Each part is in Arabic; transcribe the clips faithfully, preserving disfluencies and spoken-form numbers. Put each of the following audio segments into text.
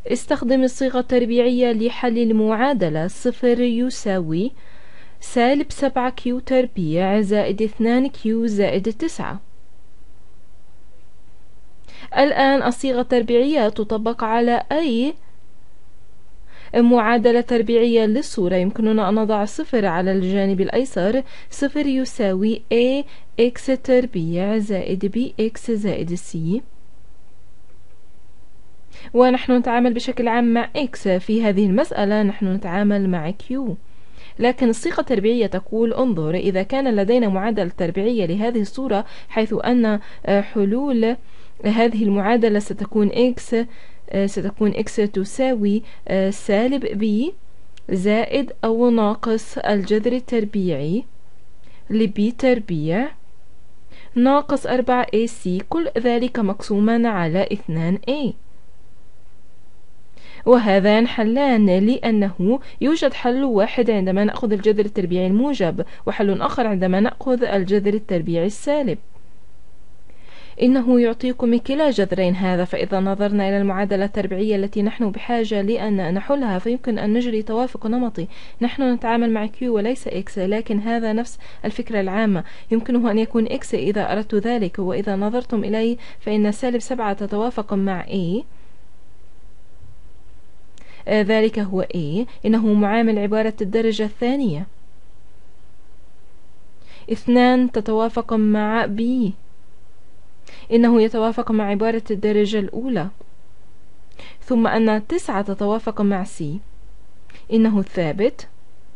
استخدم الصيغة التربيعية لحل المعادلة. صفر يساوي سالب سبعة كيو تربيع زائد اثنان كيو زائد تسعة. الآن الصيغة التربيعية تطبق على أي معادلة تربيعية للصورة. يمكننا أن نضع صفر على الجانب الأيسر. صفر يساوي a x تربيع زائد bx زائد c، ونحن نتعامل بشكل عام مع x. في هذه المسألة نحن نتعامل مع q، لكن الصيغة التربيعية تقول انظر، إذا كان لدينا معادلة تربيعية لهذه الصورة حيث أن حلول هذه المعادلة ستكون x ستكون x تساوي سالب b زائد أو ناقص الجذر التربيعي لb تربيع ناقص أربعة إيه سي، كل ذلك مقسوما على اثنان إيه. وهذان حلان لأنه يوجد حل واحد عندما نأخذ الجذر التربيعي الموجب، وحل آخر عندما نأخذ الجذر التربيعي السالب. إنه يعطيكم كلا جذرين هذا. فإذا نظرنا إلى المعادلة التربيعية التي نحن بحاجة لأن نحلها فيمكن أن نجري توافق نمطي. نحن نتعامل مع Q وليس X، لكن هذا نفس الفكرة العامة. يمكنه أن يكون X إذا أردت ذلك، وإذا نظرتم إليه فإن سالب سبعة تتوافق مع A، آه ذلك هو A. إنه معامل عبارة الدرجة الثانية. اثنان تتوافق مع B، إنه يتوافق مع عبارة الدرجة الأولى. ثم أن تسعة تتوافق مع C، إنه الثابت.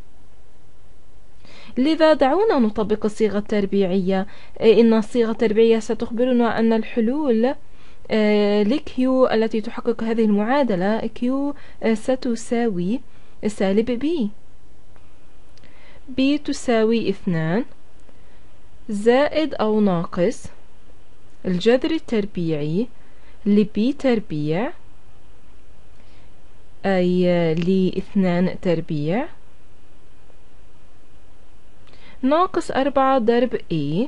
لذا دعونا نطبق الصيغة التربيعية. إن الصيغة التربيعية ستخبرنا أن الحلول لكيو التي تحقق هذه المعادلة كيو ستساوي سالب B. B تساوي اثنان زائد أو ناقص الجذر التربيعي لبي تربيع أي لاثنان تربيع ناقص أربعة ضرب A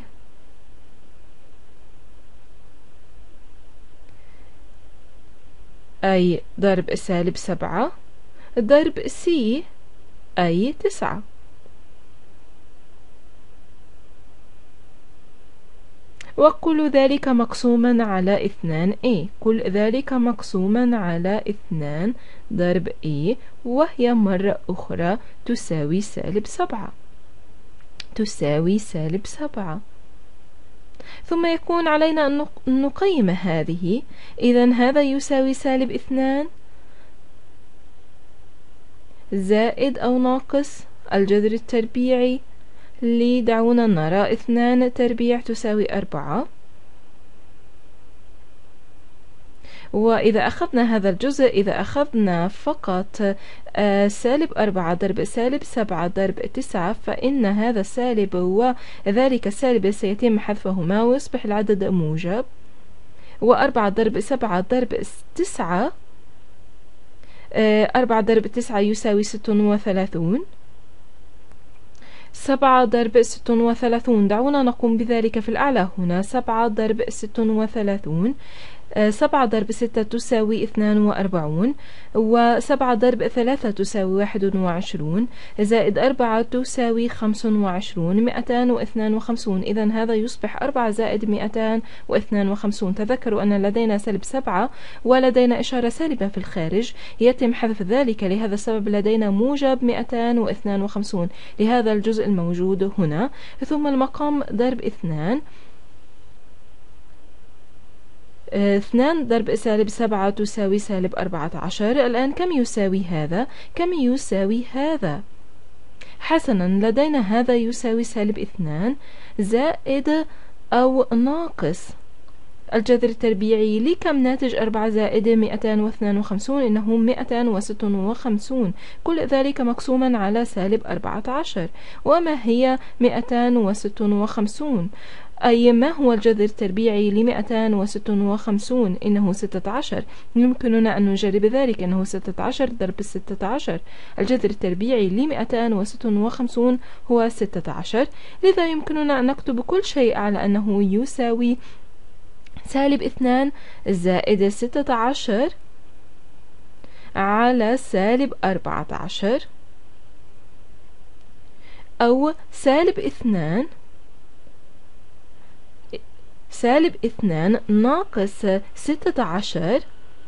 أي ضرب سالب سبعة ضرب C أي تسعة. وكل ذلك مقسوما على اثنان A، كل ذلك مقسوما على اثنان ضرب A، وهي مرة أخرى تساوي سالب سبعة، تساوي سالب سبعة. ثم يكون علينا أن نقيم هذه. إذن هذا يساوي سالب اثنان زائد أو ناقص الجذر التربيعي لدعونا نرى اثنان تربيع تساوي أربعة. وإذا أخذنا هذا الجزء، إذا أخذنا فقط آه سالب أربعة ضرب سالب سبعة ضرب تسعة، فإن هذا السالب وذلك السالب سيتم حذفهما ويصبح العدد موجب. وأربعة ضرب سبعة ضرب تسعة، آه أربعة ضرب تسعة يساوي ست وثلاثون. سبعة ضرب ست وثلاثون، دعونا نقوم بذلك في الأعلى هنا. سبعة ضرب ست وثلاثون، سبعة ضرب ستة تساوي اثنان وأربعون، وسبعة ضرب ثلاثة تساوي واحد وعشرون، زائد أربعة تساوي خمس وعشرون، مئتان واثنان وخمسون. إذن هذا يصبح أربعة زائد مئتان واثنان وخمسون. تذكروا أن لدينا سالب سبعة ولدينا إشارة سالبة في الخارج، يتم حذف ذلك. لهذا السبب لدينا موجب مئتان واثنان وخمسون لهذا الجزء الموجود هنا. ثم المقام ضرب اثنان، اثنان ضرب سالب سبعة تساوي سالب أربعة عشر. الآن كم يساوي هذا؟ كم يساوي هذا؟ حسنا، لدينا هذا يساوي سالب اثنان زائد أو ناقص الجذر التربيعي لكم ناتج أربعة زائد مئتان واثنان وخمسون، إنه مئتان وست وخمسون. كل ذلك مقسوما على سالب أربعة عشر. وما هي مئتان وست وخمسون؟ أي ما هو الجذر التربيعي لمئتان وست وخمسون؟ إنه ستة عشر. يمكننا أن نجرب ذلك، إنه ستة عشر ضرب ستة عشر. الجذر التربيعي لمئتان وست وخمسون هو ستة عشر. لذا يمكننا أن نكتب كل شيء على أنه يساوي سالب اثنان زائد ستة عشر على سالب أربعة عشر، أو سالب اثنان سالب اثنان ناقص ستة عشر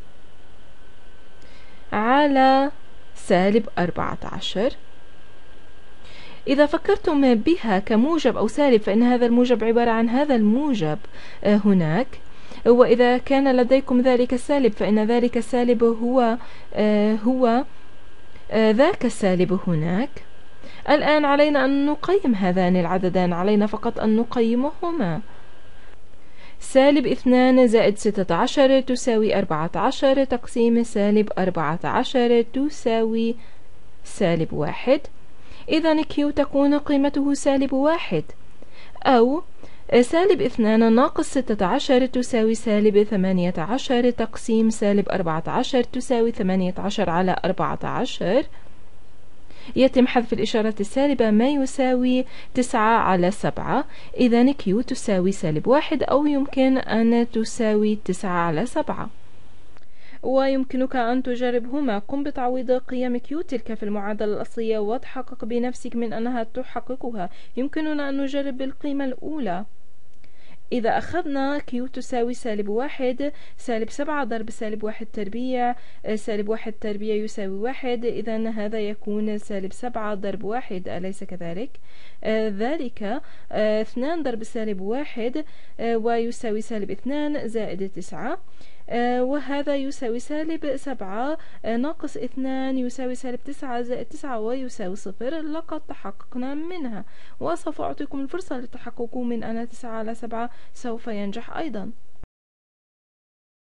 على سالب أربعة عشر. إذا فكرتم بها كموجب أو سالب فإن هذا الموجب عبارة عن هذا الموجب هناك، وإذا كان لديكم ذلك السالب فإن ذلك السالب هو هو ذاك السالب هناك. الآن علينا أن نقيم هذان العددان، علينا فقط أن نقيمهما. سالب اثنان زائد ستة عشر تساوي أربعة عشر، تقسيم سالب أربعة عشر تساوي سالب واحد. إذا كيو تكون قيمته سالب واحد، أو سالب اثنان ناقص ستة عشر تساوي سالب ثمانية عشر، تقسيم سالب أربعة عشر تساوي ثمانية عشر على أربعة عشر. يتم حذف الإشارة السالبة ما يساوي تسعة على سبعة. إذا كيو تساوي سالب واحد، أو يمكن أن تساوي تسعة على سبعة، ويمكنك أن تجربهما. قم بتعويض قيم كيو تلك في المعادلة الأصلية وتحقق بنفسك من أنها تحققها. يمكننا أن نجرب بالقيمة الأولى. إذا أخذنا كيو تساوي سالب واحد، سالب سبعة ضرب سالب واحد تربيع، سالب واحد تربيع يساوي واحد، إذا هذا يكون سالب سبعة ضرب واحد، أليس كذلك؟ آه ذلك آه اثنان ضرب سالب واحد آه ويساوي سالب اثنان زائد تسعة، آه وهذا يساوي سالب سبعة آه ناقص اثنان يساوي سالب تسعة زائد تسعة ويساوي صفر. لقد تحققنا منها، وسوف أعطيكم الفرصة للتحقق من أن تسعة على سبعة سوف ينجح أيضا.